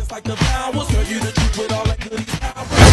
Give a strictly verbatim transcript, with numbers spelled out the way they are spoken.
like the flowers. Serve you the truth with all that goodies.